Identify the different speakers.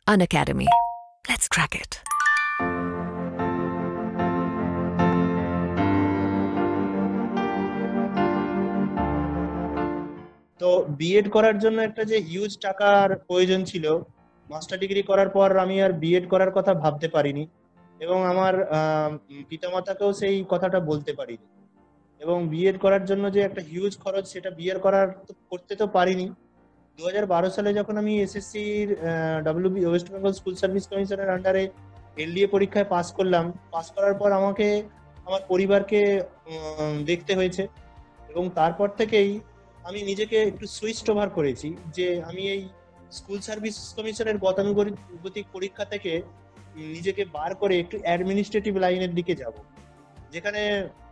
Speaker 1: Unacademy. Let's crack it.
Speaker 2: তো B Ed করার জন্য একটা যে হিউজ টাকার প্রয়োজন ছিল, মাস্টার ডিগ্রি করার পর আমি আর বিএড করার কথা ভাবতে পারিনি, এবং আমার পিতামাতাকেও সেই কথাটা বলতে পারিনি। এবং বিএড করার জন্য যে একটা হিউজ খরচ, সেটা বিএড করতে তো পারিনি। 2012 সালে যখন আমি এসএসসির WB West Bengal school service কমিশনের আন্ডারে এলডিএ পরীক্ষায় পাস করলাম। পাস করার পর আমাকে আমার পরিবারকে দেখতে হয়েছে, এবং তারপর থেকেই আমি নিজেকে একটু সুইচ ওভার করেছি যে আমি এই স্কুল সার্ভিস কমিশনের গতানুগতিক পরীক্ষা থেকে নিজেকে বার করে একটু অ্যাডমিনিস্ট্রেটিভ লাইনের দিকে যাব, যেখানে